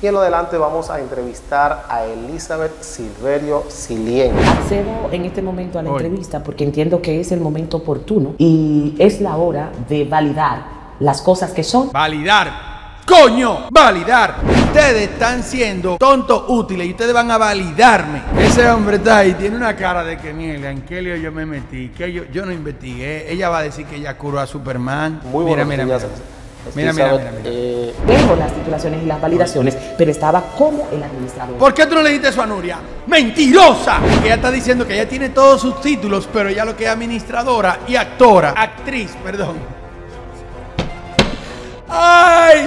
Y en lo adelante vamos a entrevistar a Elizabeth Silverio Silien. Accedo en este momento a la entrevista porque entiendo que es el momento oportuno y es la hora de validar las cosas que son. ¡Validar! ¡Coño! ¡Validar! Ustedes están siendo tontos útiles y ustedes van a validarme. Ese hombre está ahí, tiene una cara de que mierda, ¿en qué lío yo me metí? Que yo no investigué. Ella va a decir que ella curó a Superman. Muy mira, buenos mira, días, mira. Mira. Dejo las titulaciones y las validaciones, pero estaba como el administrador. ¿Por qué tú no le dijiste eso a Nuria? ¡Mentirosa! Porque ella está diciendo que ella tiene todos sus títulos, pero ella lo que es administradora y actriz, perdón. ¡Ay!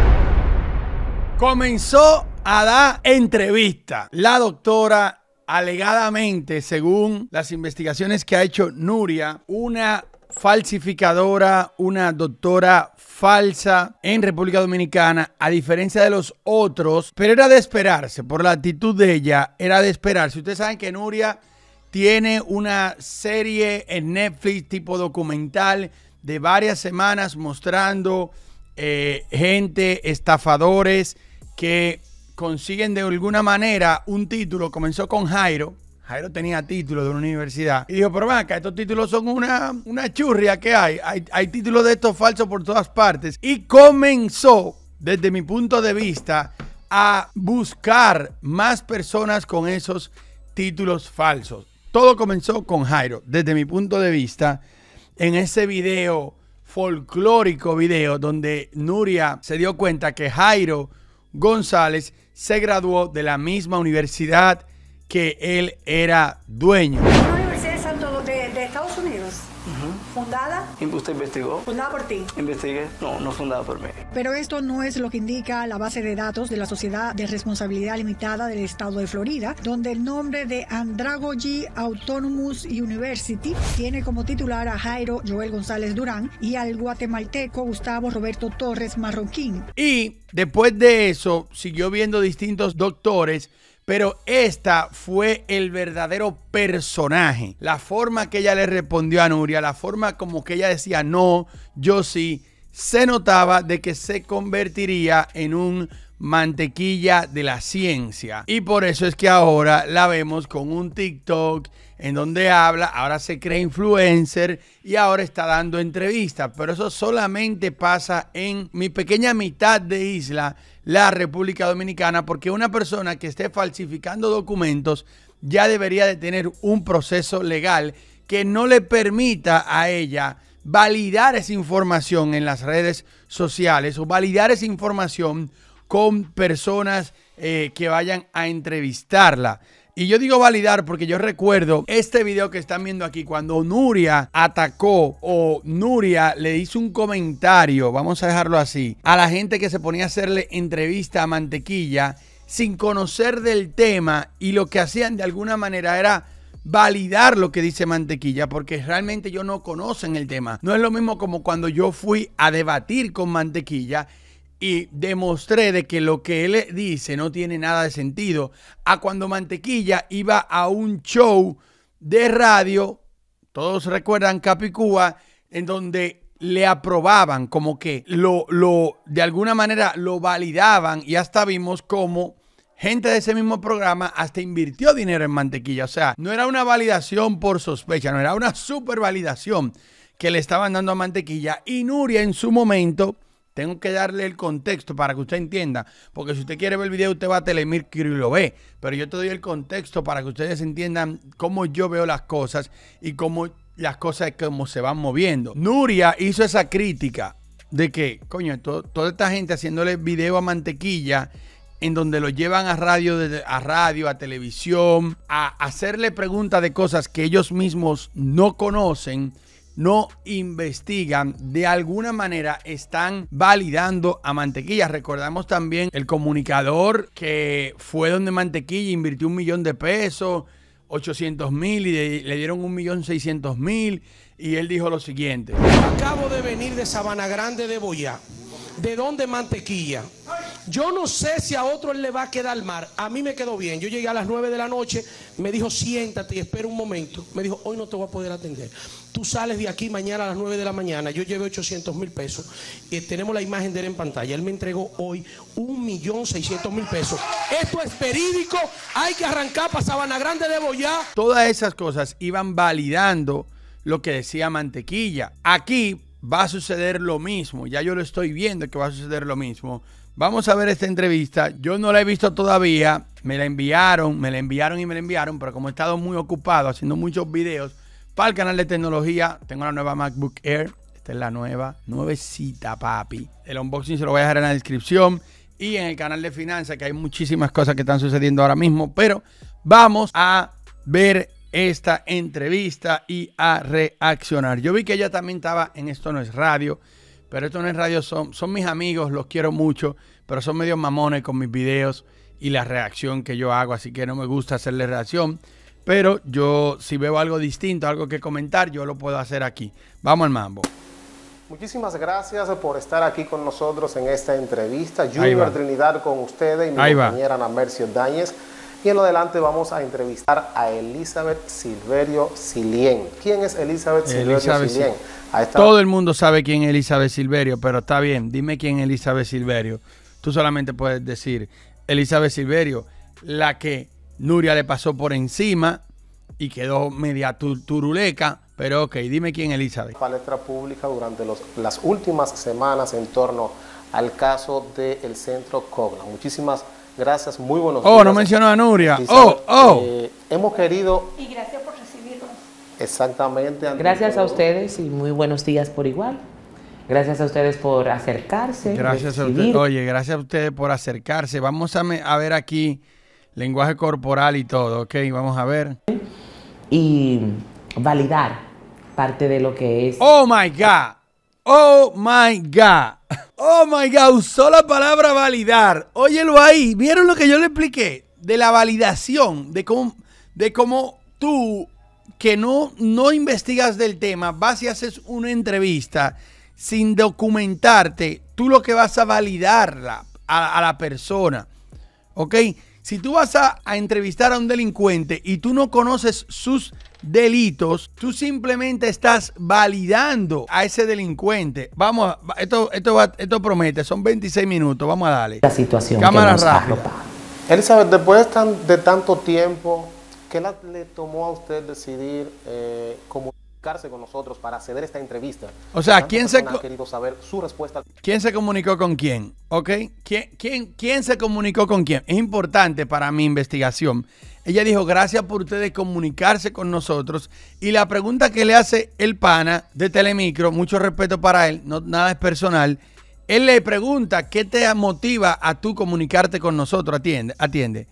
Comenzó a dar entrevista. La doctora, alegadamente, según las investigaciones que ha hecho Nuria, una falsificadora, una doctora falsa en República Dominicana, a diferencia de los otros, pero era de esperarse, por la actitud de ella, era de esperarse. Ustedes saben que Nuria tiene una serie en Netflix tipo documental de varias semanas mostrando gente, estafadores que consiguen de alguna manera un título. Comenzó con Jairo. Jairo tenía título de una universidad. Y dijo, pero ven acá, estos títulos son una churria que hay títulos de estos falsos por todas partes. Y comenzó, desde mi punto de vista, a buscar más personas con esos títulos falsos. Todo comenzó con Jairo, desde mi punto de vista, en ese video, folclórico video, donde Nuria se dio cuenta que Jairo González se graduó de la misma universidad que él era dueño. Una universidad de Estados Unidos, fundada. ¿Usted investigó? Fundada por ti. Investigué. No fundada por mí. Pero esto no es lo que indica la base de datos de la Sociedad de Responsabilidad Limitada del Estado de Florida, donde el nombre de Andragogy Autonomous University tiene como titular a Jairo Joel González Durán y al guatemalteco Gustavo Roberto Torres Marroquín. Y después de eso siguió viendo distintos doctores, pero esta fue el verdadero personaje. La forma que ella le respondió a Nuria, la forma como que ella decía no, yo sí, se notaba de que se convertiría en un mantequilla de la ciencia. Y por eso es que ahora la vemos con un TikTok en donde habla, ahora se cree influencer y ahora está dando entrevistas. Pero eso solamente pasa en mi pequeña mitad de isla, la República Dominicana, porque una persona que esté falsificando documentos ya debería de tener un proceso legal que no le permita a ella validar esa información en las redes sociales o validar esa información con personas que vayan a entrevistarla. Y yo digo validar porque yo recuerdo este video que están viendo aquí cuando Nuria atacó o Nuria le hizo un comentario, vamos a dejarlo así, a la gente que se ponía a hacerle entrevista a Mantequilla sin conocer del tema, y lo que hacían de alguna manera era validar lo que dice Mantequilla porque realmente ellos no conocen el tema. No es lo mismo como cuando yo fui a debatir con Mantequilla y demostré de que lo que él dice no tiene nada de sentido, a cuando Mantequilla iba a un show de radio, todos recuerdan Capicúa, en donde le aprobaban, como que de alguna manera lo validaban, y hasta vimos como gente de ese mismo programa hasta invirtió dinero en Mantequilla. O sea, no era una validación por sospecha, no era una super validación que le estaban dando a Mantequilla. Y Nuria en su momento, tengo que darle el contexto para que usted entienda, porque si usted quiere ver el video, usted va a Telemicro y lo ve, pero yo te doy el contexto para que ustedes entiendan cómo yo veo las cosas y cómo las cosas cómo se van moviendo. Nuria hizo esa crítica de que, coño, toda esta gente haciéndole video a Mantequilla, en donde lo llevan a radio, a televisión, a hacerle preguntas de cosas que ellos mismos no conocen, no investigan, de alguna manera están validando a Mantequilla. Recordamos también el comunicador que fue donde Mantequilla invirtió $1 millón de pesos, 800,000, y le dieron 1.600.000, y él dijo lo siguiente: acabo de venir de Sabana Grande de Boyá. ¿De dónde mantequilla? Yo no sé si a otro le va a quedar mal. A mí me quedó bien. Yo llegué a las 9 de la noche, me dijo siéntate y espera un momento. Me dijo hoy no te voy a poder atender. Tú sales de aquí mañana a las 9 de la mañana. Yo llevé 800,000 pesos y tenemos la imagen de él en pantalla. Él me entregó hoy 1.600.000 pesos. Esto es verídico. Hay que arrancar para Sabana Grande de Boyá. Todas esas cosas iban validando lo que decía Mantequilla. Aquí va a suceder lo mismo. Ya yo lo estoy viendo que va a suceder lo mismo. Vamos a ver esta entrevista. Yo no la he visto todavía. Me la enviaron, pero como he estado muy ocupado haciendo muchos videos para el canal de tecnología, tengo la nueva MacBook Air. Esta es la nuevecita, papi. El unboxing se lo voy a dejar en la descripción y en el canal de finanzas, que hay muchísimas cosas que están sucediendo ahora mismo. Pero vamos a ver esta entrevista y a reaccionar. Yo vi que ella también estaba en Esto No Es Radio, pero Esto No Es Radio son mis amigos, los quiero mucho, pero son medio mamones con mis videos y la reacción que yo hago, así que no me gusta hacerle reacción, pero yo si veo algo distinto, algo que comentar, yo lo puedo hacer aquí. Vamos al mambo. Muchísimas gracias por estar aquí con nosotros en esta entrevista. Junior Trinidad con ustedes y mi compañera Ana Mercio Dáñez. Y en lo adelante vamos a entrevistar a Elizabeth Silverio Silien. ¿Quién es Elizabeth Silverio Silien? Todo el mundo sabe quién es Elizabeth Silverio, pero está bien, dime quién es Elizabeth Silverio. Tú solamente puedes decir Elizabeth Silverio, la que Nuria le pasó por encima y quedó media turuleca, pero ok, dime quién es Elizabeth. Palestra pública durante las últimas semanas en torno al caso del Centro Cogna. Muchísimas gracias, muy buenos días. Oh, no mencionó a Nuria. Hemos querido... Y gracias por recibirnos. Exactamente. Gracias a ustedes y muy buenos días por igual. Gracias a ustedes por acercarse. Gracias a ustedes. Oye, gracias a ustedes por acercarse. Vamos a ver aquí lenguaje corporal y todo, ¿ok? Vamos a ver. Y validar parte de lo que es... ¡Oh, my God! ¡Oh, my God! ¡Oh, my God! Usó la palabra validar. Óyelo ahí. ¿Vieron lo que yo le expliqué? De la validación, de cómo tú, que no investigas del tema, vas y haces una entrevista sin documentarte, tú lo que vas a validarla a la persona, ¿ok? Si tú vas a entrevistar a un delincuente y tú no conoces sus delitos, tú simplemente estás validando a ese delincuente. Vamos, esto promete, son 26 minutos, vamos a darle. La situación cámara que nos rápida. Elizabeth, después de tanto tiempo, ¿qué le tomó a usted decidir comunicarse con nosotros para hacer esta entrevista? O sea, ¿quién ha querido saber su respuesta? ¿Quién se comunicó con quién? ¿Ok? ¿Quién se comunicó con quién? Es importante para mi investigación. Ella dijo, gracias por ustedes comunicarse con nosotros. Y la pregunta que le hace el pana de Telemicro, mucho respeto para él, no, nada es personal. Él le pregunta, ¿qué te motiva a tú comunicarte con nosotros? Atiende.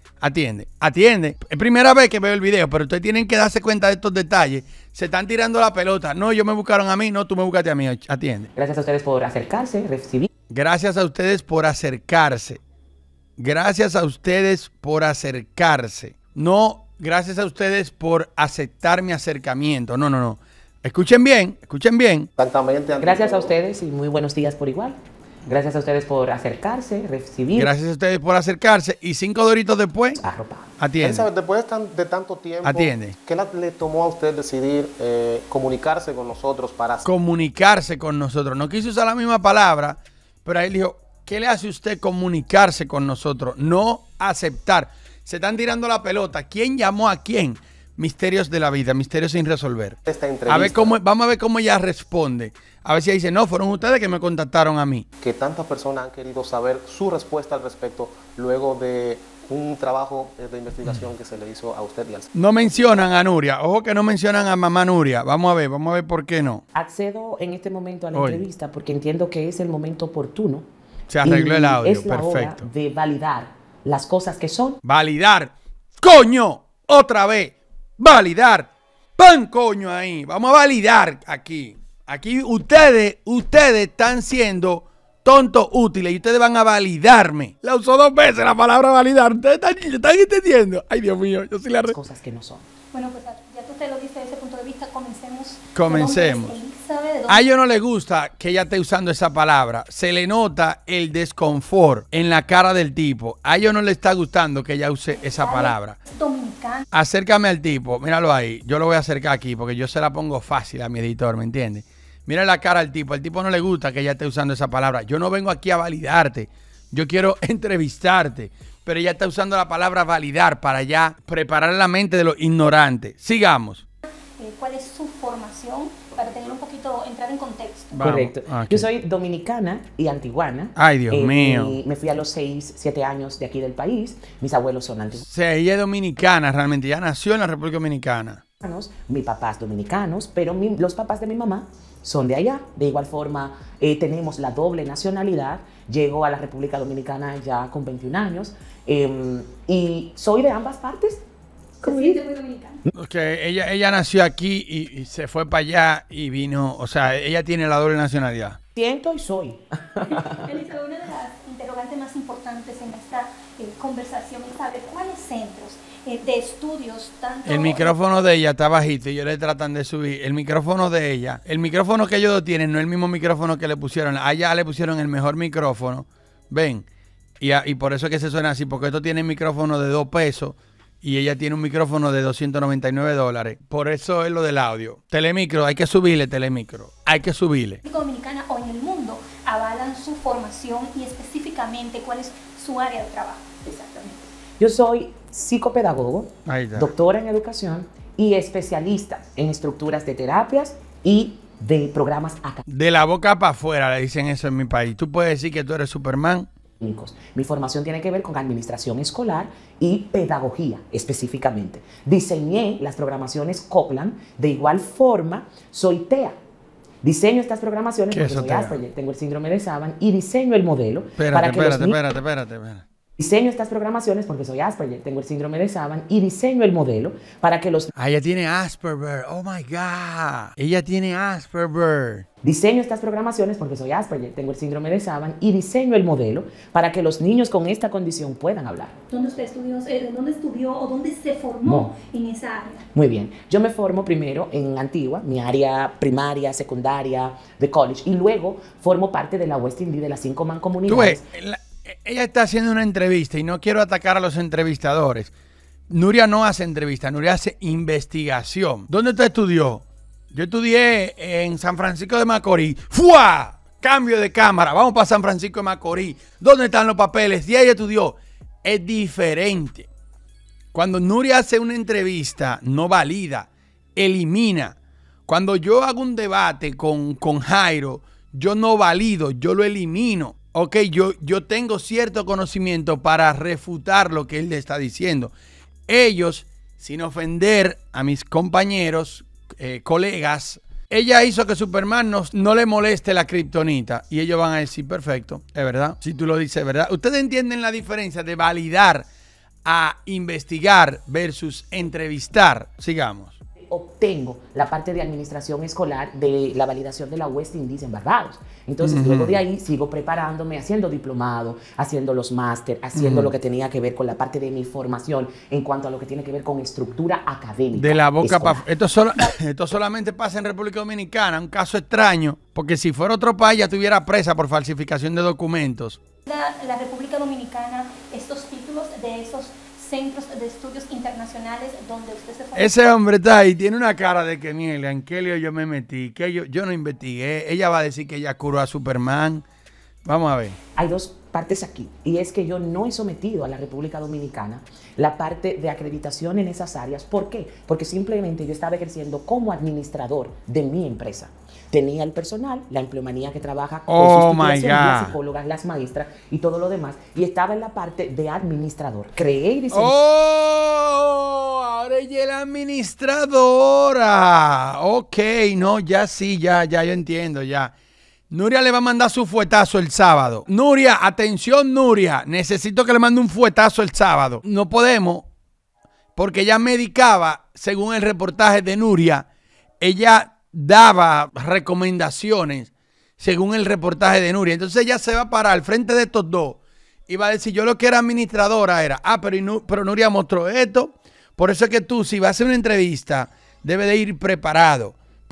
Es primera vez que veo el video, pero ustedes tienen que darse cuenta de estos detalles. Se están tirando la pelota. No, ellos me buscaron a mí, no, tú me buscaste a mí. Atiende. Gracias a ustedes por acercarse, recibir. Gracias a ustedes por acercarse. Gracias a ustedes por acercarse. No, gracias a ustedes por aceptar mi acercamiento. No. Escuchen bien. Exactamente. Gracias a ustedes y muy buenos días por igual. Gracias a ustedes por acercarse, recibir. Gracias a ustedes por acercarse. Y 5 doritos después, atiende. Elizabeth, después de tanto tiempo, atiende. ¿Qué le tomó a usted decidir comunicarse con nosotros para... Comunicarse con nosotros. No quiso usar la misma palabra, pero ahí dijo, ¿qué le hace usted comunicarse con nosotros? No aceptar. Se están tirando la pelota. ¿Quién llamó a quién? Misterios de la vida, misterios sin resolver. Vamos a ver cómo ella responde. A ver si ella dice, no, fueron ustedes que me contactaron a mí. Que tantas personas han querido saber su respuesta al respecto luego de un trabajo de investigación que se le hizo a usted y al... No mencionan a Nuria. Ojo que no mencionan a mamá Nuria. Vamos a ver por qué no. Accedo en este momento a la entrevista porque entiendo que es el momento oportuno. Se arregló el audio, es la perfecto. Hora de validar las cosas que son. Validar. ¡Coño! Otra vez. Validar. ¡Pan coño ahí! Vamos a validar aquí. Aquí ustedes están siendo tontos útiles y ustedes van a validarme. La usó 2 veces la palabra validar. ¿Ustedes están entendiendo? Ay, Dios mío, Cosas que no son. Bueno, pues ya tú te lo dices desde ese punto de vista, comencemos. Comencemos. sabe de dónde. A ellos no les gusta que ella esté usando esa palabra. Se le nota el desconfort en la cara del tipo. A ellos no les está gustando que ella use esa palabra. Es dominicana. Acércame al tipo, míralo ahí. Yo lo voy a acercar aquí porque yo se la pongo fácil a mi editor, ¿me entiendes? Mira la cara al tipo. Al tipo no le gusta que ella esté usando esa palabra. Yo no vengo aquí a validarte. Yo quiero entrevistarte. Pero ella está usando la palabra validar para ya preparar la mente de los ignorantes. Sigamos. ¿Cuál es su formación? Para tener un poquito, entrar en contexto. Vamos. Correcto. Okay. Yo soy dominicana y antiguana. Ay, Dios mío. Me fui a los 6, 7 años de aquí del país. Mis abuelos son antiguanos. O sea, ella es dominicana realmente. Ella nació en la República Dominicana. Mis papás dominicanos, pero los papás de mi mamá son de allá. De igual forma, tenemos la doble nacionalidad. Llego a la República Dominicana ya con 21 años y soy de ambas partes. Se siente muy dominicana. Okay, ella nació aquí y se fue para allá y vino. O sea, ella tiene la doble nacionalidad. Siento y soy. Elisa, una de las interrogantes más importantes en esta conversación es saber cuáles centros de estudios, tanto... El micrófono de ella está bajito y ellos le tratan de subir. El micrófono de ella, el micrófono que ellos dos tienen no es el mismo micrófono que le pusieron. Allá le pusieron el mejor micrófono. Ven. Y por eso es que se suena así, porque esto tiene micrófono de 2 pesos y ella tiene un micrófono de $299. Por eso es lo del audio. Telemicro, hay que subirle Telemicro. Hay que subirle. En Dominicana o en el mundo avalan su formación y específicamente cuál es su área de trabajo. Exactamente. Yo soy psicopedagogo, Ahí está. doctora en educación y especialista en estructuras de terapias y de programas académicos. De la boca para afuera le dicen eso en mi país. Tú puedes decir que tú eres Superman. Mi formación tiene que ver con administración escolar y pedagogía específicamente. Diseñé las programaciones Copland. De igual forma, soy TEA. Diseño estas programaciones porque soy Asperger, tengo el síndrome de Savant y diseño el modelo Espérate. Diseño estas programaciones porque soy Asperger, tengo el síndrome de Savant y diseño el modelo para que los... Ah, ella tiene Asperger. Oh my God. Ella tiene Asperger. Diseño estas programaciones porque soy Asperger, tengo el síndrome de Savant y diseño el modelo para que los niños con esta condición puedan hablar. ¿Dónde usted estudió o dónde se formó en esa área? Muy bien. Yo me formo primero en Antigua, mi área primaria, secundaria, de college, y luego formo parte de la West Indies, de las 5 mancomunidades. Ella está haciendo una entrevista y no quiero atacar a los entrevistadores. Nuria no hace entrevista, Nuria hace investigación. ¿Dónde usted estudió? Yo estudié en San Francisco de Macorís. ¡Fua! Cambio de cámara. Vamos para San Francisco de Macorís. ¿Dónde están los papeles? Y ella estudió. Es diferente. Cuando Nuria hace una entrevista, no valida, elimina. Cuando yo hago un debate con Jairo, yo no valido, yo lo elimino. Ok, yo tengo cierto conocimiento para refutar lo que él le está diciendo. Ellos, sin ofender a mis compañeros, colegas, ella hizo que Superman no le moleste la kriptonita. Y ellos van a decir, perfecto, es verdad. Si tú lo dices, es verdad. ¿Ustedes entienden la diferencia de validar a investigar versus entrevistar? Sigamos. Obtengo la parte de administración escolar de la validación de la West Indies en Barbados. Entonces, luego de ahí sigo preparándome, haciendo diplomado, haciendo los máster, haciendo lo que tenía que ver con la parte de mi formación en cuanto a lo que tiene que ver con estructura académica. De la boca para... Esto solamente pasa en República Dominicana, un caso extraño, porque si fuera otro país ya estuviera presa por falsificación de documentos. La República Dominicana, estos títulos de esos centros de estudios internacionales donde usted se formó. Ese hombre está ahí, tiene una cara de que mierda, ¿en qué lío yo me metí? Que yo no investigué. Ella va a decir que ella curó a Superman. Vamos a ver. Hay 2 partes aquí, y es que yo no he sometido a la República Dominicana la parte de acreditación en esas áreas. ¿Por qué? Porque simplemente yo estaba ejerciendo como administrador de mi empresa. Tenía el personal, la empleomanía que trabaja con sus titulaciones, las psicólogas, las maestras y todo lo demás, y estaba en la parte de administrador. Creé y diseñé. ¡Oh! Ahora ella es la administradora. Ok, no, ya sí, ya yo entiendo, ya. Nuria le va a mandar su fuetazo el sábado. Nuria, atención Nuria, necesito que le mande un fuetazo el sábado. No podemos, porque ella medicaba, según el reportaje de Nuria, ella daba recomendaciones, según el reportaje de Nuria. Entonces ella se va a parar al frente de estos dos y va a decir, yo lo que era administradora era, pero Nuria mostró esto. Por eso es que tú, si vas a hacer una entrevista, debes de ir preparado.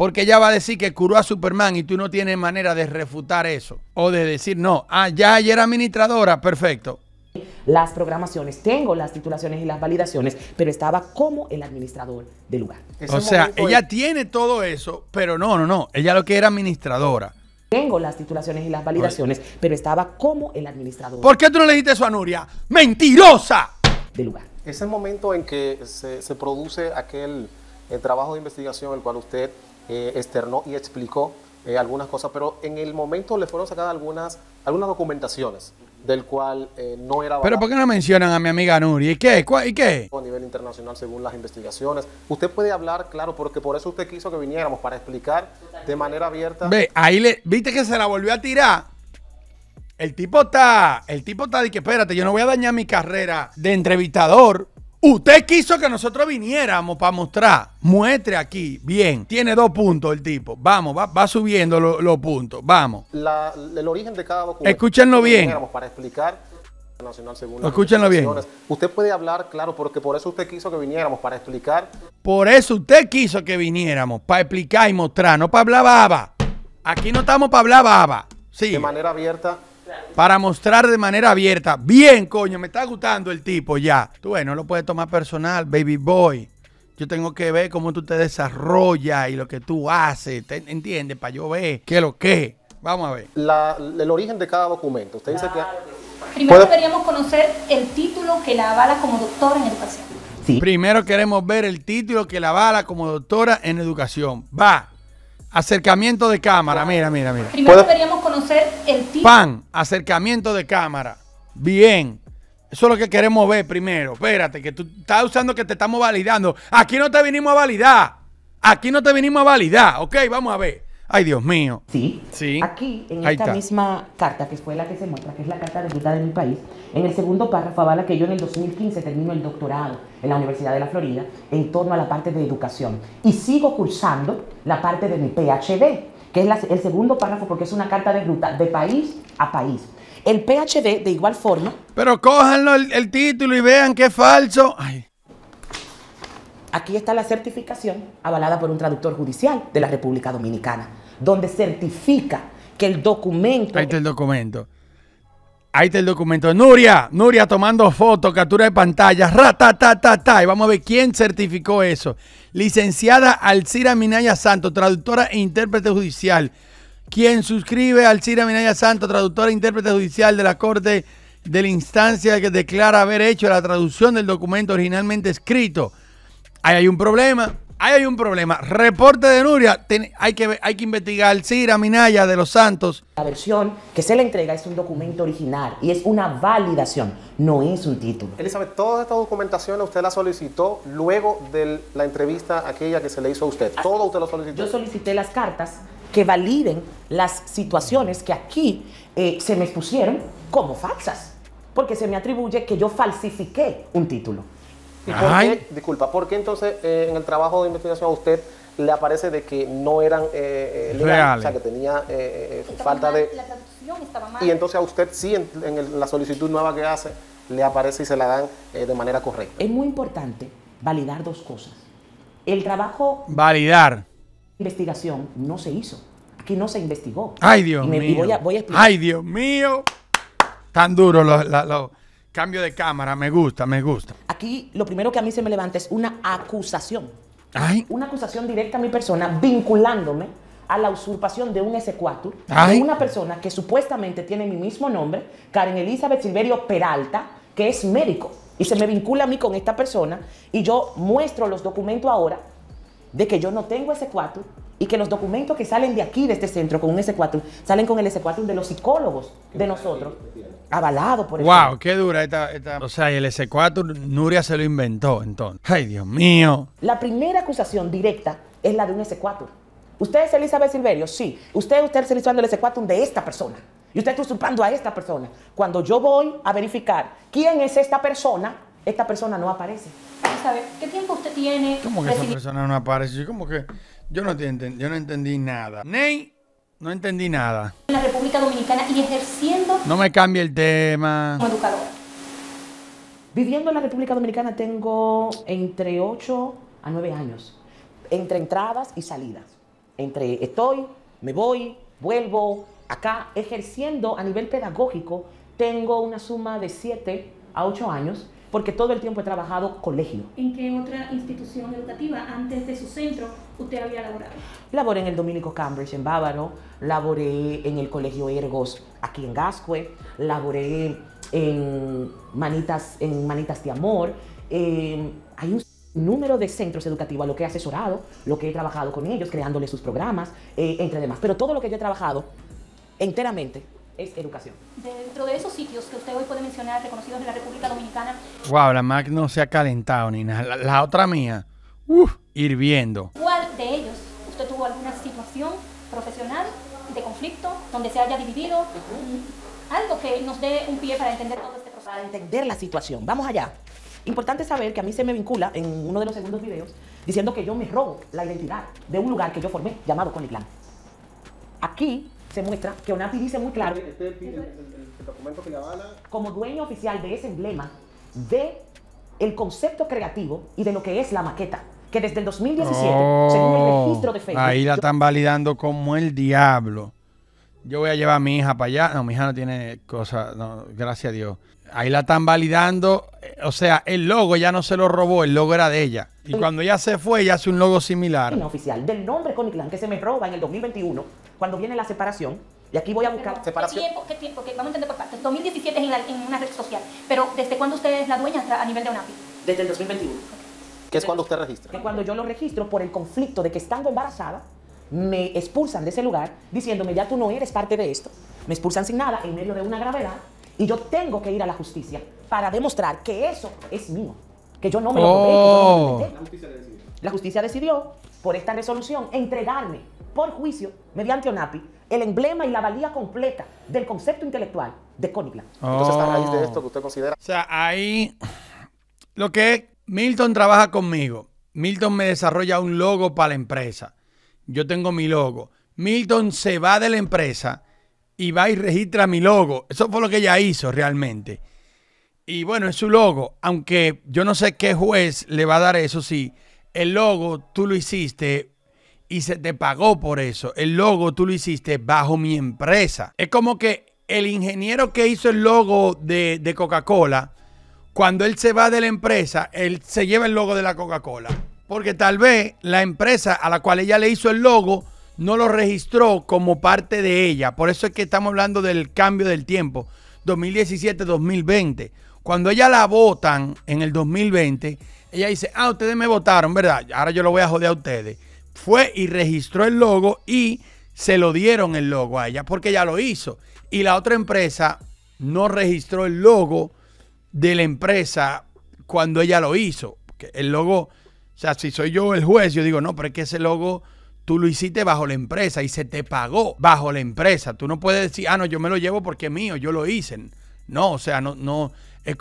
Porque ella va a decir que curó a Superman y tú no tienes manera de refutar eso. O de decir, no, ya ella era administradora, perfecto. Las programaciones, tengo las titulaciones y las validaciones, pero estaba como el administrador del lugar. O sea, ella tiene todo eso, pero no. Ella lo que era administradora. Tengo las titulaciones y las validaciones, pero estaba como el administrador. ¿Por qué tú no le dijiste eso a Nuria? ¡Mentirosa! Del lugar. Es el momento en que se produce aquel trabajo de investigación, el cual usted externó y explicó algunas cosas, pero en el momento le fueron sacadas algunas documentaciones del cual no era... ¿Pero por qué no mencionan a mi amiga Nuria? ¿Y qué? ¿Y qué? A nivel internacional, según las investigaciones. Usted puede hablar, claro, porque por eso usted quiso que viniéramos, para explicar de manera abierta. Ve, ahí viste que se la volvió a tirar. El tipo está de que, espérate, yo no voy a dañar mi carrera de entrevistador. Usted quiso que nosotros viniéramos para mostrar. Muestre aquí. Bien. Tiene 2 puntos el tipo. Vamos, va subiendo los puntos. Vamos. El origen de cada documento. Escúchenlo bien. Para explicar. Nacional, según Escúchenlo bien. Usted puede hablar, claro, porque por eso usted quiso que viniéramos, para explicar. Por eso usted quiso que viniéramos, para explicar y mostrar, no para hablar baba. Aquí no estamos para hablar baba. Sí. De manera abierta. Para mostrar de manera abierta. Bien, coño, me está gustando el tipo ya. Tú no lo puedes tomar personal, baby boy. Yo tengo que ver cómo tú te desarrollas y lo que tú haces. ¿Entiendes? Para yo ver qué es lo que. Vamos a ver. El origen de cada documento. Usted dice que... Primero deberíamos conocer el título que la avala como doctora en educación. Sí. Primero queremos ver el título que la avala como doctora en educación. Va. Acercamiento de cámara. Mira. Primero deberíamos conocer el título. Pan. Acercamiento de cámara. Bien. Eso es lo que queremos ver primero. Espérate, que tú estás usando que te estamos validando. Aquí no te vinimos a validar. Ok, vamos a ver. Ay, Dios mío. Sí. Aquí, en esta misma carta, que fue la que se muestra, que es la carta de ruta de mi país, en el segundo párrafo avala que yo en el 2015 termino el doctorado en la Universidad de la Florida en torno a la parte de educación. Y sigo cursando la parte de mi PhD, que es el segundo párrafo, porque es una carta de ruta de país a país. El PhD, de igual forma... Pero cójanlo el título y vean que es falso. Ay. Aquí está la certificación avalada por un traductor judicial de la República Dominicana, donde certifica que el documento... Ahí está el documento. Nuria tomando fotos, captura de pantalla, y vamos a ver quién certificó eso. Licenciada Alcira Minaya Santos, traductora e intérprete judicial. Quien suscribe Alcira Minaya Santos, traductora e intérprete judicial de la Corte de la instancia que declara haber hecho la traducción del documento originalmente escrito. Ahí hay un problema. Reporte de Nuria. Hay que investigar Alcira Minaya de los Santos. La versión que se le entrega es un documento original y es una validación, no es un título. Elizabeth, todas estas documentaciones usted las solicitó luego de la entrevista aquella que se le hizo a usted. ¿Todo usted lo solicitó? Yo solicité las cartas que validen las situaciones que aquí se me expusieron como falsas, porque se me atribuye que yo falsifiqué un título. ¿Y por qué entonces en el trabajo de investigación a usted le aparece de que no eran legales? O sea, que tenía falta de... La traducción estaba mal. Y entonces a usted sí, en la solicitud nueva que hace, le aparece y se la dan de manera correcta. Es muy importante validar 2 cosas. El trabajo... Validar. Investigación no se hizo. Aquí no se investigó. Ay, Dios mío. Y voy a explicar. Ay, Dios mío. Tan duro los cambios de cámara. Me gusta. Aquí lo primero que a mí se me levanta es una acusación. Ay. Una acusación directa a mi persona vinculándome a la usurpación de un exequatur de una persona que supuestamente tiene mi mismo nombre, Karen Elizabeth Silverio Peralta, que es médico. Y se me vincula a mí con esta persona y yo muestro los documentos ahora de que yo no tengo exequatur y que los documentos que salen de aquí, de este centro, con un exequatur, salen con el exequatur de los psicólogos de nosotros, avalado por eso. Wow, qué dura esta. O sea, y el exequatur Nuria se lo inventó entonces. Ay, Dios mío. La primera acusación directa es la de un exequatur. ¿Usted es Elizabeth Silverio? Sí. Usted está utilizando el exequatur de esta persona. Y usted está usurpando a esta persona. Cuando yo voy a verificar quién es esta persona no aparece. Vamos a ver, ¿qué tiempo usted tiene? ¿Cómo que esa persona no aparece? ¿Cómo que? Yo no entendí nada. No entendí nada. En la República Dominicana y ejerciendo... No me cambie el tema. Como educadora. Viviendo en la República Dominicana tengo entre 8 a 9 años. Entre entradas y salidas. entre estoy, me voy, vuelvo, acá ejerciendo a nivel pedagógico, tengo una suma de 7 a 8 años, porque todo el tiempo he trabajado colegio. ¿En qué otra institución educativa antes de su centro usted había laborado? Laboré en el Dominico Cambridge en Bávaro, laboré en el Colegio Ergos aquí en Gascue, laboré en Manitas de Amor. Hay un número de centros educativos a lo que he asesorado, lo que he trabajado con ellos, creándoles sus programas, entre demás. Pero todo lo que yo he trabajado enteramente es educación. Dentro de esos sitios que usted hoy puede mencionar, reconocidos en la República Dominicana. Wow, la Mac no se ha calentado ni nada. La otra mía, hirviendo. ¿Cuál de ellos usted tuvo alguna situación profesional de conflicto donde se haya dividido? Algo que nos dé un pie para entender todo este proceso. Para entender la situación. Vamos allá. Importante saber que a mí se me vincula en uno de los segundos videos diciendo que yo me robo la identidad de un lugar que yo formé llamado Coniclan. Aquí se muestra que ONAPI dice muy claro, el documento que le avala, como dueño oficial de ese emblema, de el concepto creativo y de lo que es la maqueta, que desde el 2017, según el registro de Facebook... Ahí la están validando como el diablo. Yo voy a llevar a mi hija para allá. No, mi hija no tiene cosas, no, gracias a Dios. Ahí la están validando, o sea, el logo ya no se lo robó, el logo era de ella. Y cuando ella se fue, ella hace un logo similar. Oficial del nombre Coniclan que se me roba en el 2021, cuando viene la separación, y aquí voy a buscar... separación. ¿Qué tiempo? Porque vamos a entender por partes. 2017 es en una red social, pero ¿desde cuándo usted es la dueña a nivel de ONAPI? Desde el 2021. ¿Qué es cuando usted registra? Que cuando yo lo registro por el conflicto de que estando embarazada, me expulsan de ese lugar diciéndome ya tú no eres parte de esto. Me expulsan sin nada en medio de una gravedad y yo tengo que ir a la justicia para demostrar que eso es mío. Que yo no me lo robé, que yo no me lo inventé. La justicia decidió, por esta resolución, entregarme por juicio, mediante ONAPI, el emblema y la valía completa del concepto intelectual de Coniclan. Entonces, a raíz de esto que usted considera... O sea, ahí lo que es, Milton trabaja conmigo. Milton me desarrolla un logo para la empresa. Yo tengo mi logo. Milton se va de la empresa y va y registra mi logo. Eso fue lo que ella hizo realmente. Y bueno, es su logo. Aunque yo no sé qué juez le va a dar eso. Sí, el logo tú lo hiciste y se te pagó por eso. El logo tú lo hiciste bajo mi empresa. Es como que el ingeniero que hizo el logo de Coca-Cola, cuando él se va de la empresa, él se lleva el logo de la Coca-Cola. Porque tal vez la empresa a la cual ella le hizo el logo no lo registró como parte de ella. Por eso es que estamos hablando del cambio del tiempo, 2017-2020. Cuando ella la votan en el 2020, ella dice, ustedes me votaron, ¿verdad? Ahora yo lo voy a joder a ustedes. Fue y registró el logo y se lo dieron el logo a ella porque ella lo hizo. Y la otra empresa no registró el logo de la empresa cuando ella lo hizo. Porque el logo, o sea, si soy yo el juez, yo digo, no, pero es que ese logo tú lo hiciste bajo la empresa y se te pagó bajo la empresa. Tú no puedes decir, no, yo me lo llevo porque es mío, yo lo hice. No, o sea, no, es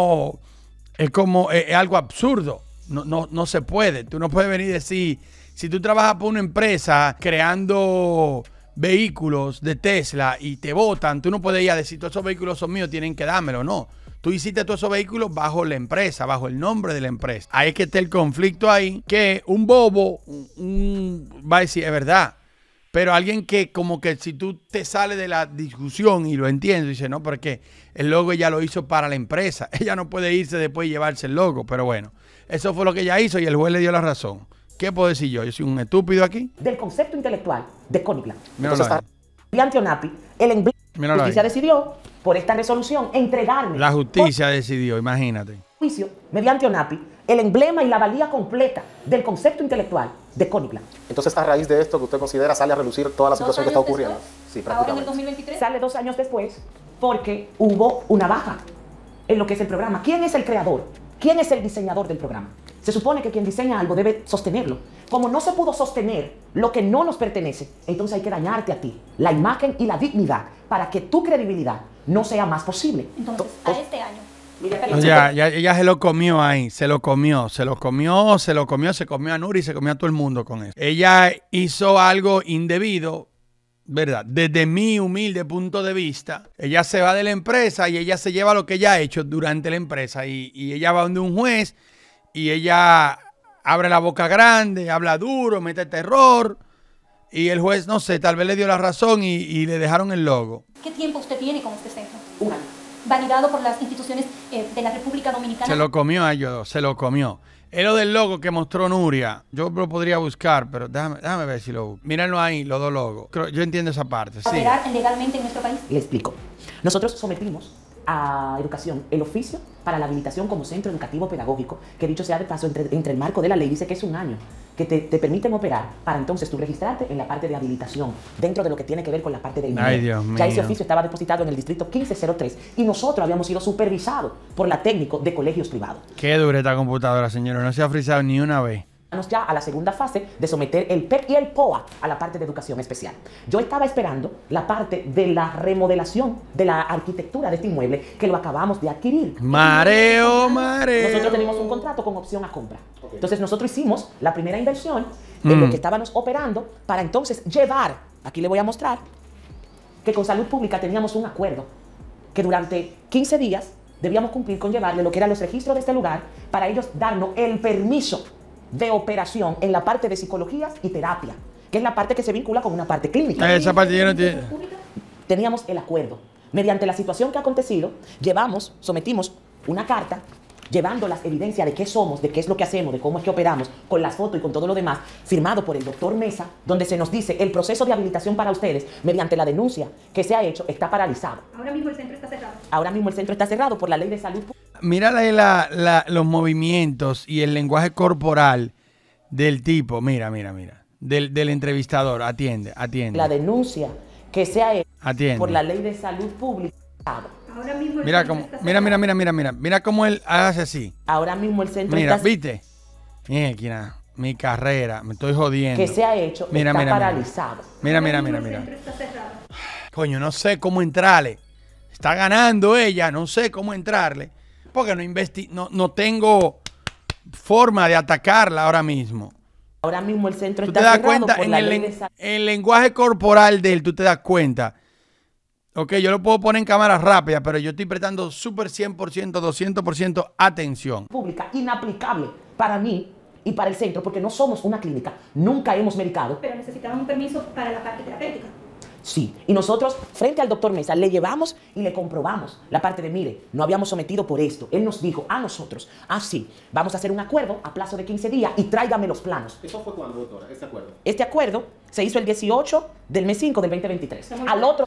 algo absurdo. No se puede. Tú no puedes venir y decir, si tú trabajas por una empresa creando vehículos de Tesla y te votan, tú no puedes ir a decir, todos esos vehículos son míos, tienen que dármelo. No. Tú hiciste todos esos vehículos bajo la empresa, bajo el nombre de la empresa. Ahí es que está el conflicto ahí, que un bobo va a decir, es verdad. Pero alguien que como que si tú te sales de la discusión y lo entiendes, dice, no, porque el logo ella lo hizo para la empresa. Ella no puede irse después y llevarse el logo. Pero bueno, eso fue lo que ella hizo y el juez le dio la razón. ¿Qué puedo decir yo? ¿Yo soy un estúpido aquí? Del concepto intelectual de Coniclan. Míralo ahí. Mediante ONAPI, el emblema. La justicia decidió, por esta resolución, entregarme. La justicia decidió, imagínate. Juicio, mediante ONAPI, el emblema y la valía completa del concepto intelectual de Coniclan. Entonces, a raíz de esto que usted considera, sale a relucir toda la situación que está ocurriendo. Después, Sí, ahora en el prácticamente. 2023. Sale 2 años después porque hubo una baja en lo que es el programa. ¿Quién es el creador? ¿Quién es el diseñador del programa? Se supone que quien diseña algo debe sostenerlo. Como no se pudo sostener lo que no nos pertenece, entonces hay que dañarte a ti, la imagen y la dignidad, para que tu credibilidad no sea más posible. Entonces, a este año. Ella se lo comió ahí, se comió a Nuri y se comió a todo el mundo con eso. Ella hizo algo indebido, ¿verdad? Desde mi humilde punto de vista, ella se va de la empresa y ella se lleva lo que ella ha hecho durante la empresa y ella va donde un juez y ella abre la boca grande, habla duro, mete terror y el juez, no sé, tal vez le dio la razón y le dejaron el logo. ¿Qué tiempo usted tiene con este centro? Un año. Validado por las instituciones de la República Dominicana. Se lo comió a ellos, se lo comió. Es lo del logo que mostró Nuria. Yo lo podría buscar, pero déjame ver si lo busco. Mírenlo ahí, los dos logos. Yo entiendo esa parte. Sí. ¿Operar legalmente en nuestro país? Le explico. Nosotros sometimos a educación el oficio para la habilitación como centro educativo pedagógico, que dicho sea de paso, entre el marco de la ley dice que es un año, que te permiten operar para entonces tú registrarte en la parte de habilitación, dentro de lo que tiene que ver con la parte del Ay, Dios mío. Ya ese oficio estaba depositado en el distrito 1503 y nosotros habíamos sido supervisados por la técnico de colegios privados. Qué dura esta computadora, señora. No se ha frisado ni una vez. Ya a la segunda fase de someter el PEC y el POA a la parte de educación especial. Yo estaba esperando la parte de la remodelación de la arquitectura de este inmueble, que lo acabamos de adquirir. Mareo. Nosotros tenemos un contrato con opción a compra. Entonces nosotros hicimos la primera inversión de lo que estábamos operando para entonces llevar, aquí le voy a mostrar, que con Salud Pública teníamos un acuerdo que durante 15 días debíamos cumplir con llevarle lo que eran los registros de este lugar para ellos darnos el permiso de operación en la parte de psicologías y terapia, que es la parte que se vincula con una parte clínica. Esa parte yo no entiendo. Teníamos el acuerdo. Mediante la situación que ha acontecido, sometimos una carta llevando las evidencias de qué somos, de qué es lo que hacemos, de cómo es que operamos, con las fotos y con todo lo demás, firmado por el doctor Mesa, donde se nos dice el proceso de habilitación para ustedes, mediante la denuncia que se ha hecho, está paralizado. Ahora mismo el centro está cerrado. Ahora mismo el centro está cerrado por la ley de salud pública. Mira los movimientos y el lenguaje corporal del tipo. Mira. Del entrevistador. Atiende. La denuncia que se ha hecho Atiende. por la ley de salud pública. Ahora mismo el Mira centro cómo, está cerrado. mira cómo él hace así. Ahora mismo el centro Mira, está ¿viste? Mi carrera, me estoy jodiendo. que se ha hecho está paralizado. Mira. El centro está cerrado. Coño, no sé cómo entrarle. Está ganando ella, no sé cómo entrarle. Porque no tengo forma de atacarla ahora mismo. Ahora mismo el centro ¿Tú está te das cerrado cuenta? por la ley de salud. El lenguaje corporal de él, tú te das cuenta. Ok, yo lo puedo poner en cámara rápida, pero yo estoy prestando súper 100%, 200% atención. Pública inaplicable para mí y para el centro, porque no somos una clínica, nunca hemos medicado. Pero necesitaban un permiso para la parte terapéutica. Sí, y nosotros frente al doctor Mesa le llevamos y le comprobamos la parte de, mire, no habíamos sometido por esto. Él nos dijo a nosotros, sí, vamos a hacer un acuerdo a plazo de 15 días y tráigame los planos. ¿Eso fue cuándo, doctora, este acuerdo? Este acuerdo se hizo el 18 del mes 5 del 2023. Al otro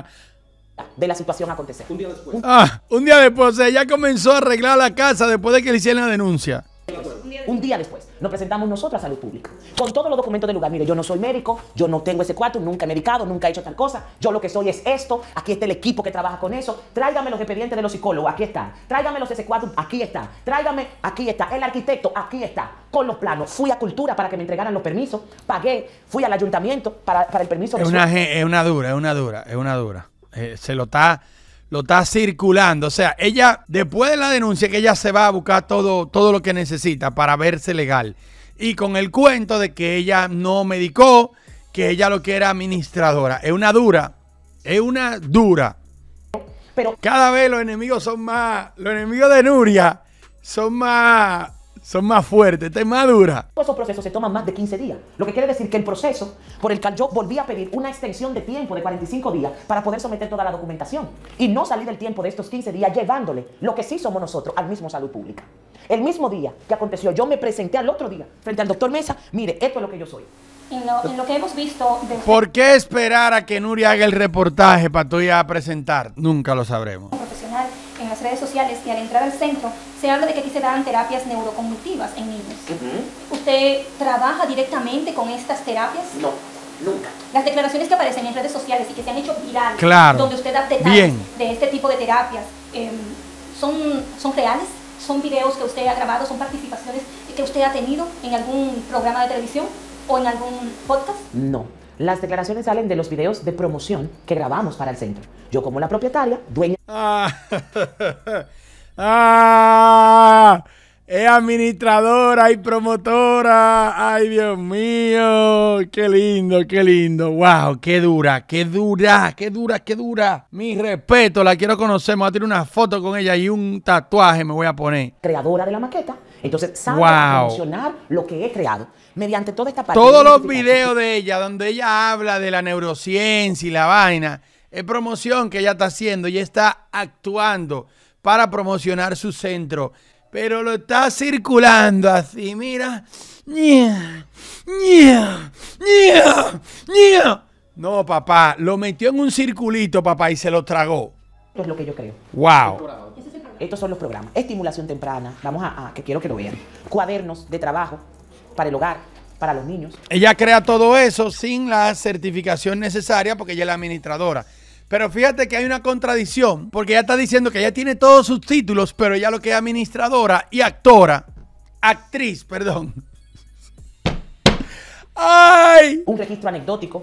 de la situación acontecer. Un día después. Un día después, o sea, ella comenzó a arreglar la casa después de que le hicieron la denuncia. Un día después nos presentamos nosotros a Salud Pública con todos los documentos del lugar. Mire, yo no soy médico, yo no tengo ese cuarto, nunca he medicado, nunca he hecho tal cosa. Yo lo que soy es esto. Aquí está el equipo que trabaja con eso. Tráigame los expedientes de los psicólogos, aquí están. Tráigame los S4, aquí están. Tráigame, aquí está. El arquitecto, aquí está. Con los planos. Fui a Cultura para que me entregaran los permisos. Pagué. Fui al ayuntamiento para el permiso. Es una dura. Se lo está circulando. O sea, ella, después de la denuncia, que ella se va a buscar todo lo que necesita para verse legal. Y con el cuento de que ella no medicó, que ella lo que era administradora. Es una dura. Pero cada vez los enemigos de Nuria son más fuertes, esta es más dura. esos procesos se toman más de 15 días. Lo que quiere decir que el proceso por el cual yo volví a pedir una extensión de tiempo de 45 días para poder someter toda la documentación y no salir del tiempo de estos 15 días llevándole lo que sí somos nosotros al mismo Salud Pública. El mismo día que aconteció, yo me presenté al otro día frente al doctor Mesa, mire, esto es lo que yo soy. En lo que hemos visto de ¿Por qué esperar a que Nuria haga el reportaje para tú ir a presentar? Nunca lo sabremos. Profesional en las redes sociales y al entrar al centro se habla de que aquí se dan terapias neurocognitivas en niños. ¿Usted trabaja directamente con estas terapias? No, nunca. Las declaraciones que aparecen en redes sociales y que se han hecho virales, claro, donde usted da detalles de este tipo de terapias, ¿son reales? ¿Son videos que usted ha grabado? ¿Son participaciones que usted ha tenido en algún programa de televisión o en algún podcast? No. Las declaraciones salen de los videos de promoción que grabamos para el centro. Yo como la propietaria, dueña... Es administradora y promotora. Ay, Dios mío. Qué lindo, qué lindo. Wow, qué dura, qué dura, qué dura, qué dura. Mi respeto, la quiero conocer. Me voy a tirar una foto con ella y un tatuaje me voy a poner. Creadora de la maqueta. Entonces, sabe promocionar lo que he creado mediante toda esta parte. Todos los videos de ella, donde ella habla de la neurociencia y la vaina, es promoción que ella está haciendo. Ella está actuando para promocionar su centro. Pero lo está circulando así, mira. No, papá, lo metió en un circulito, papá, y se lo tragó. Esto es lo que yo creo. Wow. Estos son los programas. Estimulación temprana. Vamos que quiero que lo vean. Cuadernos de trabajo para el hogar, para los niños. Ella crea todo eso sin la certificación necesaria porque ella es la administradora. Pero fíjate que hay una contradicción, porque ella está diciendo que ella tiene todos sus títulos, pero ella lo que es administradora y actriz, perdón. ¡Ay! Un registro anecdótico.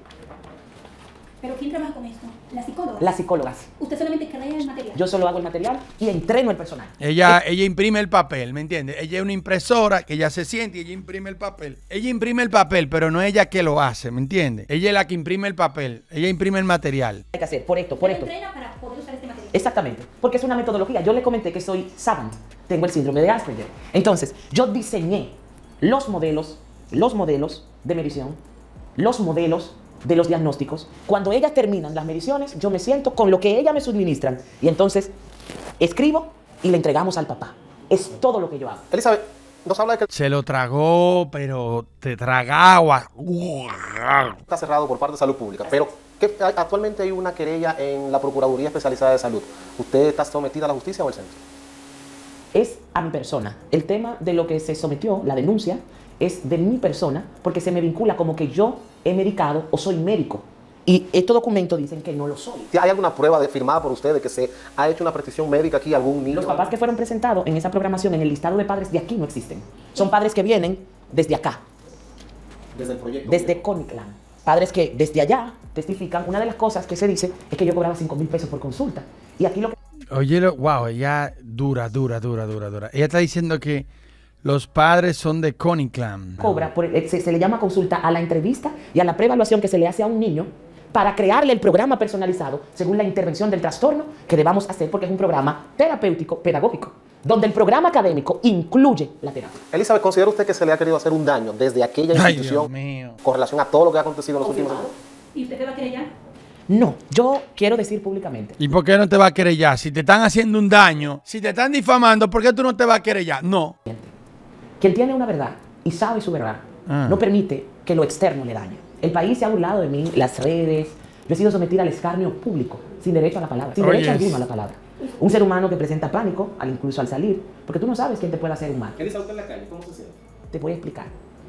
¿Pero quién trabaja con esto? ¿Las psicólogas? Las psicólogas. ¿Usted solamente crea el material? Yo solo hago el material y entreno el personal. Ella imprime el papel, ¿me entiendes? Ella es una impresora que ella se siente y ella imprime el papel. Ella imprime el papel, pero no es ella que lo hace, ¿me entiendes? Ella es la que imprime el papel. Ella imprime el material. Hay que hacer por esto, por esto. Entrena para poder usar este material. Exactamente, porque es una metodología. Yo le comenté que soy savant, tengo el síndrome de Asperger. Entonces, yo diseñé los modelos de medición, los modelos de los diagnósticos. Cuando ellas terminan las mediciones, yo me siento con lo que ellas me suministran y entonces escribo y le entregamos al papá. Es todo lo que yo hago. Elizabeth, nos habla de que Se lo tragó, pero te tragaba. está cerrado por parte de Salud Pública, pero actualmente hay una querella en la Procuraduría Especializada de Salud. ¿Usted está sometida a la justicia o al centro? Es a mi persona. El tema de lo que se sometió, la denuncia, es de mi persona porque se me vincula como que yo he medicado o soy médico. Y estos documentos dicen que no lo soy. ¿Hay alguna prueba firmada por usted de que se ha hecho una prescripción médica aquí a algún niño? Los papás que fueron presentados en esa programación, en el listado de padres de aquí, no existen. Son padres que vienen desde acá. Desde el proyecto. Desde Coniclan. Padres que desde allá testifican. Una de las cosas que se dice es que yo cobraba 5,000 pesos por consulta. Y aquí lo que... Oye, wow, ella dura. Ella está diciendo que los padres son de Coniclan. cobra, se le llama consulta a la entrevista y a la preevaluación que se le hace a un niño para crearle el programa personalizado según la intervención del trastorno que debamos hacer, porque es un programa terapéutico, pedagógico, donde el programa académico incluye la terapia. Elizabeth, ¿considera usted que se le ha querido hacer un daño desde aquella institución con relación a todo lo que ha acontecido en los últimos años? ¿Y usted te va a querellar? No, yo quiero decir públicamente. ¿Y por qué no te va a querellar? Si te están haciendo un daño, si te están difamando, ¿por qué tú no te vas a querellar? No. Quien tiene una verdad y sabe su verdad, no permite que lo externo le dañe. El país se ha burlado de mí, las redes. Yo he sido sometida al escarnio público, sin derecho a la palabra, sin derecho alguno a la palabra. Un ser humano que presenta pánico, incluso al salir, porque tú no sabes quién te puede hacer un mal. Elizabeth, en la calle, ¿cómo se siente? Te voy a explicar.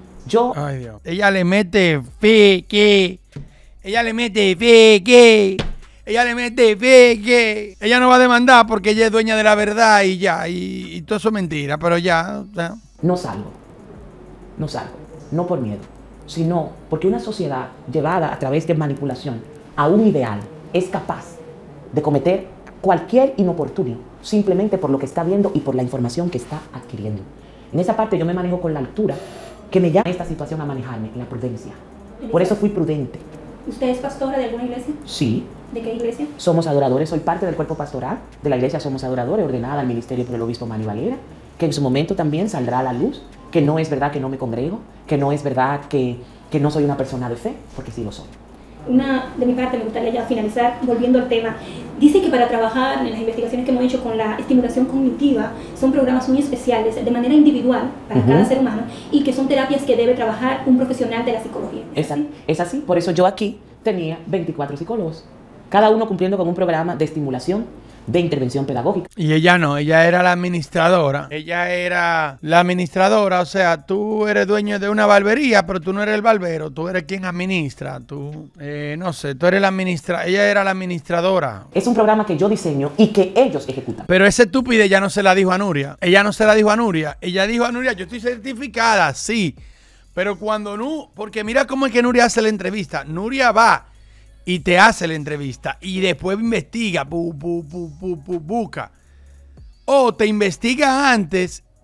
Ay, Dios. Ella le mete fe que. Ella le mete fe que. Ella le mete fe que. Ella no va a demandar porque ella es dueña de la verdad y ya. Y todo eso es mentira, pero ya. No salgo, no por miedo, sino porque una sociedad llevada a través de manipulación a un ideal es capaz de cometer cualquier inoportunio simplemente por lo que está viendo y por la información que está adquiriendo. En esa parte yo me manejo con la altura que me llama a esta situación a manejarme, la prudencia. Por eso fui prudente. ¿Usted es pastora de alguna iglesia? Sí. ¿De qué iglesia? Somos adoradores, soy parte del cuerpo pastoral de la iglesia Somos Adoradores, ordenada al ministerio por el obispo Manny Valera, que en su momento también saldrá a la luz, que no es verdad que no me congrego, que no es verdad que no soy una persona de fe, porque sí lo soy. De mi parte me gustaría ya finalizar volviendo al tema. Dice que para trabajar en las investigaciones que hemos hecho con la estimulación cognitiva son programas muy especiales de manera individual para cada ser humano y que son terapias que debe trabajar un profesional de la psicología. Es así, por eso yo aquí tenía 24 psicólogos, cada uno cumpliendo con un programa de estimulación de intervención pedagógica. Y ella no, ella era la administradora. Ella era la administradora, o sea, tú eres dueño de una barbería, pero tú no eres el barbero, tú eres quien administra, tú, no sé, tú eres la ella era la administradora. Es un programa que yo diseño y que ellos ejecutan. Pero esa estupidez ya no se la dijo a Nuria. Ella no se la dijo a Nuria. Ella dijo a Nuria, yo estoy certificada, sí, pero cuando no, porque mira cómo es que Nuria hace la entrevista. Nuria va y te hace la entrevista y después investiga, busca. O te investiga antes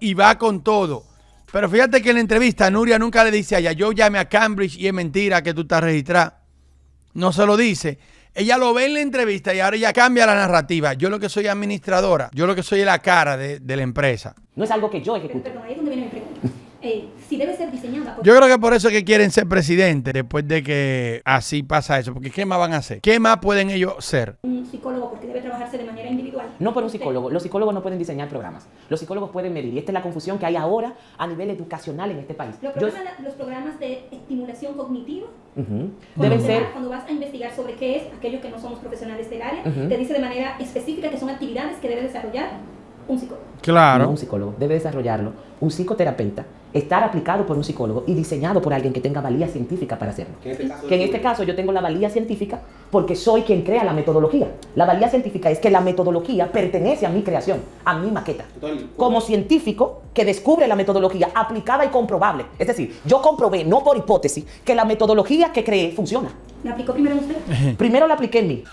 y va con todo. Pero fíjate que en la entrevista Nuria nunca le dice a ella, yo llamé a Cambridge y es mentira que tú estás registrada. No se lo dice. Ella lo ve en la entrevista y ahora ella cambia la narrativa. Yo lo que soy administradora, yo lo que soy es la cara de la empresa. No es algo que yo ejecuto. Perdón, ahí es donde viene mi pregunta. Si debe ser diseñada. Yo creo que por eso es que quieren ser presidente después de que así pasa eso. Porque ¿qué más van a hacer? ¿Qué más pueden ellos ser? Un psicólogo, porque debe trabajarse de manera individual. No por un psicólogo. Los psicólogos no pueden diseñar programas. Los psicólogos pueden medir. Y esta es la confusión que hay ahora a nivel educacional en este país. Los programas de estimulación cognitiva deben ser... Cuando vas a investigar sobre qué es, aquellos que no somos profesionales del área, te dice de manera específica que son actividades que debe desarrollar un psicólogo. Claro. No un psicólogo, debe desarrollarlo un psicoterapeuta, estar aplicado por un psicólogo y diseñado por alguien que tenga valía científica para hacerlo. Que en este caso yo tengo la valía científica porque soy quien crea la metodología. La valía científica es que la metodología pertenece a mi creación, a mi maqueta. Como científico que descubre la metodología aplicada y comprobable. Es decir, yo comprobé, no por hipótesis, que la metodología que creé funciona. ¿La aplicó primero usted? Primero la apliqué en mí.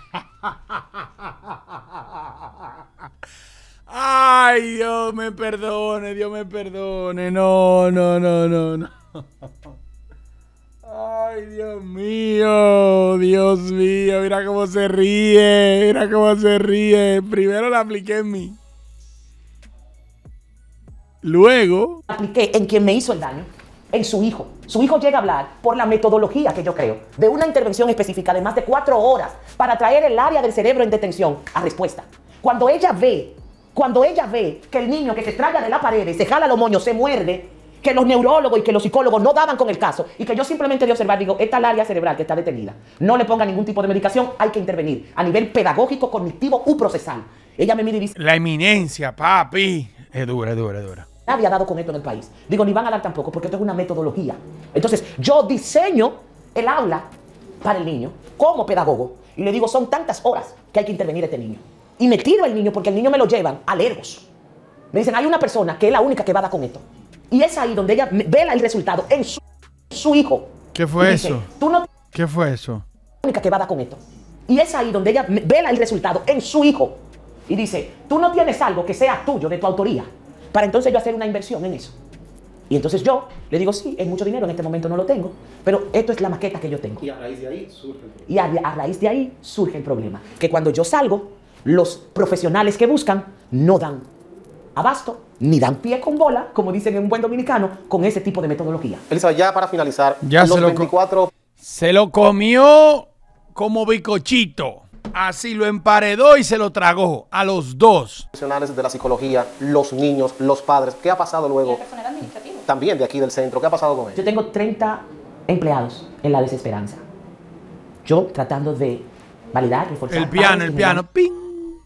Ay, Dios me perdone, Dios me perdone. No, no, no, no, no. Ay, Dios mío, mira cómo se ríe, mira cómo se ríe. Primero la apliqué en mí. Luego La apliqué en quien me hizo el daño, en su hijo. Su hijo llega a hablar por la metodología que yo creo, de una intervención específica de más de 4 horas para traer el área del cerebro en detención a respuesta. Cuando ella ve que el niño que se traga de la pared, se jala los moños, se muerde, que los neurólogos y que los psicólogos no daban con el caso y que yo simplemente de observar digo, esta es el área cerebral que está detenida. No le ponga ningún tipo de medicación, hay que intervenir a nivel pedagógico, cognitivo u procesal. Ella me mira y dice... la eminencia, papi. Es dura, es dura, es dura. Nadie ha dado con esto en el país. Digo, ni van a dar tampoco porque esto es una metodología. Entonces, yo diseño el aula para el niño como pedagogo y le digo, son tantas horas que hay que intervenir a este niño. Y me tiro al niño porque el niño me lo llevan a Lergos. Me dicen, hay una persona que es la única que va a dar con esto. Y es ahí donde ella ve el resultado en su hijo. ¿Qué fue dice, eso? Tú no ¿Qué fue eso? la única que va a dar con esto. Y es ahí donde ella ve el resultado en su hijo. Y dice, tú no tienes algo que sea tuyo, de tu autoría, para entonces yo hacer una inversión en eso. Y entonces yo le digo, sí, es mucho dinero, en este momento no lo tengo, pero esto es la maqueta que yo tengo. Y a raíz de ahí surge el problema. Y a raíz de ahí surge el problema. Que cuando yo salgo, los profesionales que buscan no dan abasto, ni dan pie con bola, como dicen en un buen dominicano, con ese tipo de metodología. Elizabeth, ya para finalizar, Ya los 24 se lo comió como bicochito. Así lo emparedó y se lo tragó a los dos. profesionales de la psicología, los niños, los padres, ¿qué ha pasado Y luego? el personal administrativo. También de aquí del centro, ¿qué ha pasado con Yo ellos? tengo 30 empleados en la desesperanza. Yo tratando de validar, reforzar. El piano, padres el que piano. me Ping.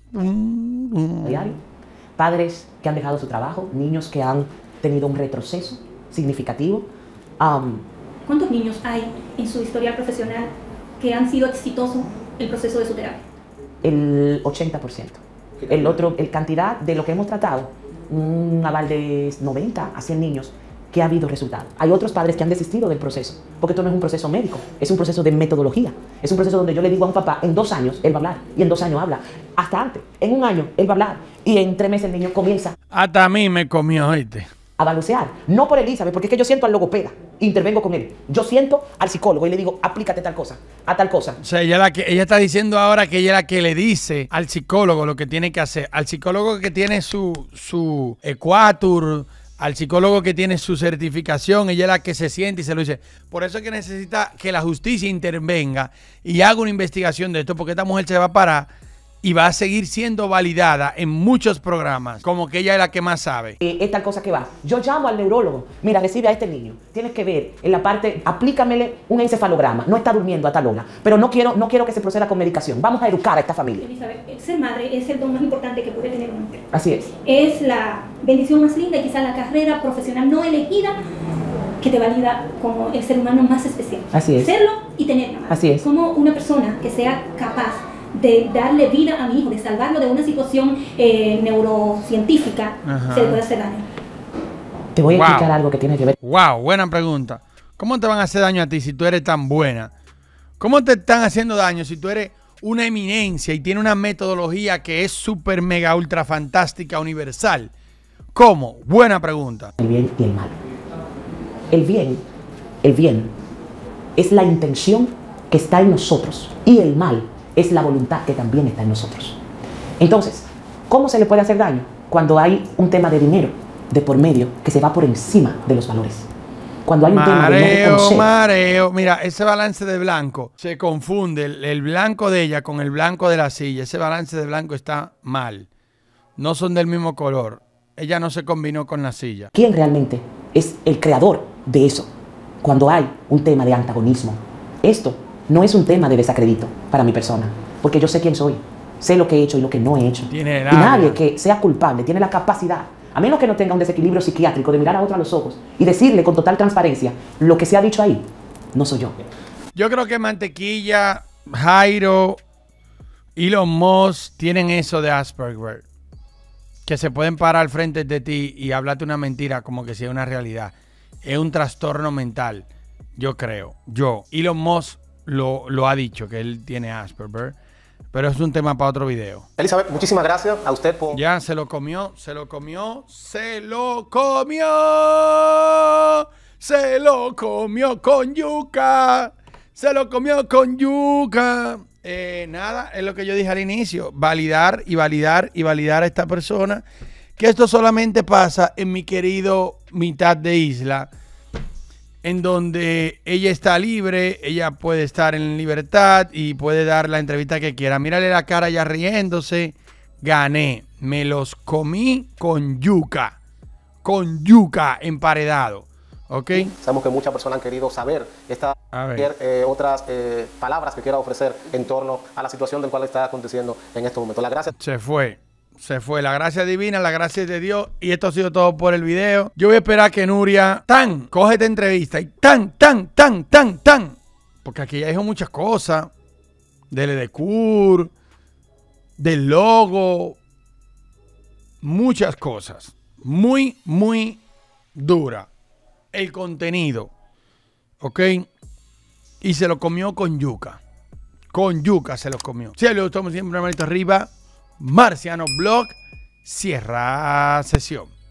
dan diario. Padres que han dejado su trabajo, niños que han tenido un retroceso significativo. ¿Cuántos niños hay en su historial profesional que han sido exitosos el proceso de su terapia? El 80%. El otro, el cantidad de lo que hemos tratado, un aval de 90 a 100 niños que ha habido resultado. Hay otros padres que han desistido del proceso, porque esto no es un proceso médico, es un proceso de metodología. Es un proceso donde yo le digo a un papá, en 2 años él va a hablar, y en 2 años habla. Hasta antes, en 1 año él va a hablar, y en 3 meses el niño comienza Hasta a mí me comió, oíste. a balancear. No por Elizabeth, porque es que yo siento al logopeda, intervengo con él. Yo siento al psicólogo y le digo, aplícate tal cosa, a tal cosa. O sea, ella está diciendo ahora que ella es la que le dice al psicólogo lo que tiene que hacer. Al psicólogo que tiene su Equatur, al psicólogo que tiene su certificación, ella es la que se siente y se lo dice. Por eso es que necesita que la justicia intervenga y haga una investigación de esto, porque esta mujer se va a parar y va a seguir siendo validada en muchos programas, como que ella es la que más sabe. Es tal cosa que va. Yo llamo al neurólogo. Mira, recibe a este niño. Tienes que ver en la parte, aplícamele un encefalograma. No está durmiendo a tal hora, pero no quiero que se proceda con medicación. Vamos a educar a esta familia. Elizabeth, ser madre es el don más importante que puede tener una mujer. Así es. Es la bendición más linda y quizás la carrera profesional no elegida que te valida como el ser humano más especial. Así es. Serlo y tenerla. Así es. Como una persona que sea capaz de darle vida a mi hijo, de salvarlo de una situación neurocientífica, Ajá. se le puede hacer daño. Te voy a Wow. explicar algo que tiene que ver. Wow, buena pregunta. ¿Cómo te van a hacer daño a ti si tú eres tan buena? ¿Cómo te están haciendo daño si tú eres una eminencia y tienes una metodología que es súper, mega, ultra fantástica, universal? ¿Cómo? Buena pregunta. El bien y el mal. El bien es la intención que está en nosotros y el mal es la voluntad que también está en nosotros. Entonces, ¿cómo se le puede hacer daño? Cuando hay un tema de dinero de por medio que se va por encima de los valores. Cuando hay un tema de no reconocer. Mareo. Mira, ese balance de blanco se confunde el blanco de ella con el blanco de la silla. Ese balance de blanco está mal. No son del mismo color. Ella no se combinó con la silla. ¿Quién realmente es el creador de eso? Cuando hay un tema de antagonismo. Esto no es un tema de desacredito para mi persona, porque yo sé quién soy, sé lo que he hecho y lo que no he hecho. Y nadie que sea culpable tiene la capacidad, a menos que no tenga un desequilibrio psiquiátrico, de mirar a otro a los ojos y decirle con total transparencia lo que se ha dicho ahí. No soy yo. Yo creo que Mantequilla, Jairo, Elon Musk tienen eso de Asperger. Que se pueden parar al frente de ti y hablarte una mentira como que sea una realidad. Es un trastorno mental, yo creo. Elon Musk lo ha dicho, que él tiene Asperger. Pero es un tema para otro video. Elizabeth, muchísimas gracias a usted por... Ya, se lo comió. Se lo comió con yuca. Nada, es lo que yo dije al inicio. Validar a esta persona. Que esto solamente pasa en mi querido mitad de isla. En donde ella está libre, ella puede estar en libertad y puede dar la entrevista que quiera. Mírale la cara ya riéndose. Gané. Me los comí con yuca emparedado. ¿Ok? Sabemos que muchas personas han querido saber otras palabras que quiera ofrecer en torno a la situación del cual está aconteciendo en estos momentos. La gracia... Se fue la gracia divina, la gracia de Dios. Y esto ha sido todo por el video. Yo voy a esperar que Nuria coge esta entrevista y porque aquí ya dijo muchas cosas. Del Edecur, del logo. Muchas cosas. Muy, muy dura. El contenido. ¿Ok? Y se lo comió con yuca. Con yuca se lo comió. Si les gustó, siempre una manito arriba. Marciano Blog cierra sesión.